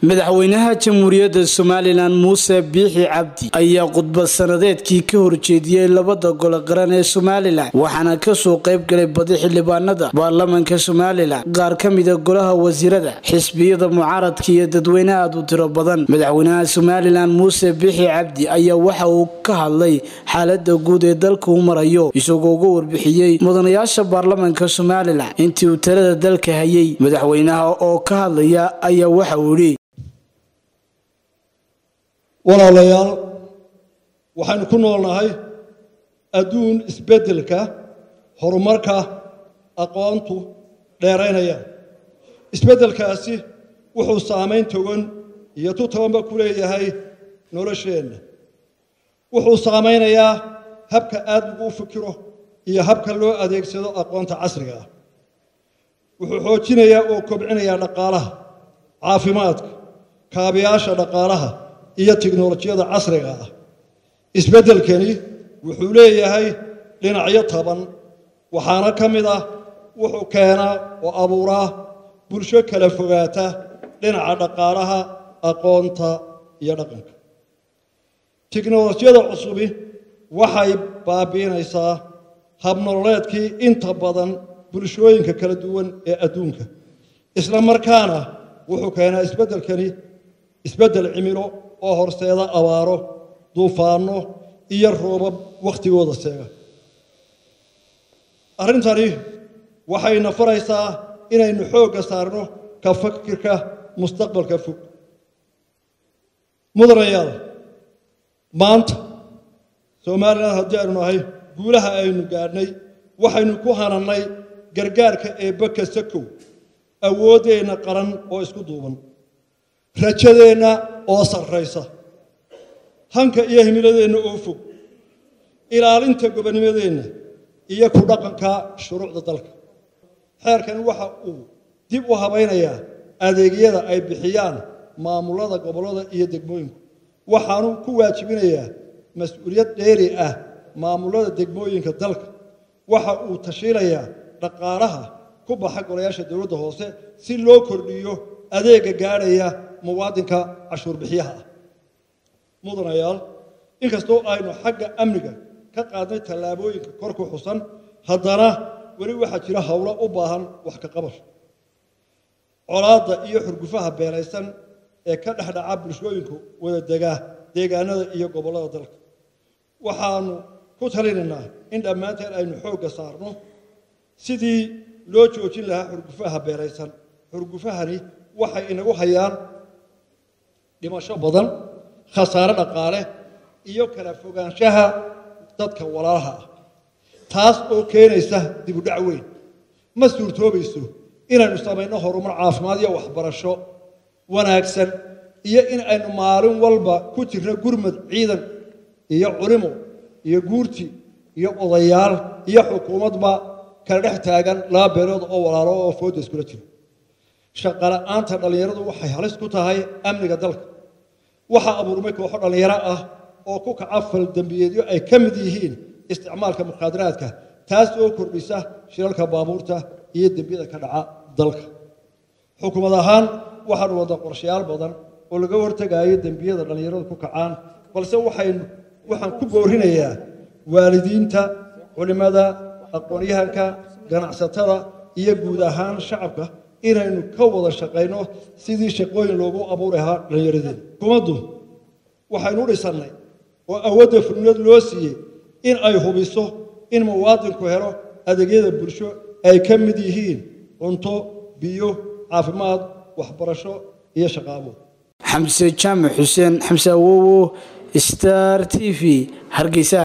madaxweynaha jamhuuriyadda Soomaaliland Muuse Biixi Cabdi ayaa khudbad sanadeedkii ka horjeediyay labada gol qaran ee Soomaaliland waxaana ka soo qayb galay badi xildhibaanada baarlamaanka Soomaaliland qaar ka mid ah golaha wasiirada xisbiyada mucaaradka iyo dadweynaha aad u tiro badan madaxweynaha Soomaaliland Muuse Biixi Cabdi ayaa waxa uu ka hadlay xaaladda guud ee dalka uu marayo isagoo uga warbixiyay mudanayaasha baarlamaanka Soomaaliland intii uu talada dalka hayay madaxweynaha oo ka hadlaya ayaa waxa uu yiri walaalayaal waxaan ku noolnahay adduun isbedelka horumarka aqoontu dheeraynaya isbedelkaasi wuxuu saameyn togan iyo tobanba ku leeyahay nolosheena wuxuu saameynayaa habka aad ugu fikiro iyo habka loo adeegsado aqoonta casriga ah wuxuu xoojinayaa oo kobcinayaa dhaqaalaha caafimaadka kaabiyaasha dhaqaalaha iyo tiknoolajiyada casriga ah isbedelkani wuxuu leeyahay dhinacyo taban waxaana kamid ah wuxuu keenaa oo abuuraa bulsho kala fogaata dhinaca dhaqaalaha aqoonta iyo dhaqanka tiknoolajiyada cusub waxay baabiinaysaa habnololeedkii inta badan bulshooyinka kala duwan ee adduunka isla markaana wuxuu keenaa isbedel cimilo oo horseeda abaaro duufaano iyo roobab waqtigooda seega arrintani waxayna faraysaa inaynu xoogga saarno ka fakirka mustaqbalka fog mudanayaal maanta Soomaaliland haddii aynu nahay guulaha aynu gaadhnay waxaynu ku hananay gargaarka eebba kasakow awoodeenna qaran oo isku duuban rajadeena oo sarreysa hanka iyo himiladeena oo fog ilaalinta gobonimadeena iyo ku dhaqanka shuruucda dalka xeerkan waxa uu dib u habaynayaa adeegyada ay bixiyaan maamulada gobolada iyo degmooyinka waxaanu ku waajibinayaa mas'uuliyad dheeri ah maamulada degmooyinka dalka waxa uu tashiilayaa dhaqaalaha ku baxa golayaasha dawladda hoose si loo kordhiyo adeega gaaraya muwaadinka cashuur bixiyaha mudanayaal inkastoo aynu xagga amniga ka qaadnay tallaabooyinka kor ku xusan haddana weli waxaa jira hawlo u baahan wax ka qabasho colaadda iyo xurgufaha beelaysan ee ka dhexdhaca bulshooyinku wada deegaanada iyo gobollada dalka waxaanu ku talinaynaa in dhammaanteen aynu xoogga saarno sidii loo joojin lahaa xurgufaha beelaysan xurgufahani waxay inagu hayaan dhimasho badan khasaare dhaqaale iyo kala fogaanshaha dadka walaalaha ah taas oo keenaysa dib u dhac weyn ma suurtoobayso inaynu samayno horumar caafimaad iyo waxbarasho wanaagsan iyo in aynu maalin walba ku jirno gurmad ciidan iyo culimo iyo guurti iyo odayaal iyo xukuumadba kala dhex taagan laba beelood oo walaalo oo fooda iskula jira shaqo la'aanta dhalinyaradu waxay halis ku tahay amniga dalka waxa abuurmay kooxo dhalinyaro ah oo ku kaca fal dambiyeedyo ay ka mid yihiin isticmaalka mukhadaraadka taas oo kordhisa shilalka baabuurta iyo dambiyada ka dhaca dalka xukuumad ahaan waxaanu wada qorshayaal badan oo laga hortagayo dambiyada dhalinyaradu ku kacaan balse waxaan ku boorinayaa waalidiinta culimada aqoon-yahanka ganacsatada iyo guud ahaan shacabka inaynu ka wada shaqeyno sidii shaqooyin loogu abuuri lahaa dhalinyaradeen xukuumaddu waxaynu dhisannay oo awoodda fulnad loo siiyey in ay hubiso in muwaadinku helo adeegyada bulsho ay ka mid yihiin cunto biyo caafimaad waxbarasho iyo shaqaabo xamse jaamac xuseen xamse awowo Star TV Hargeysa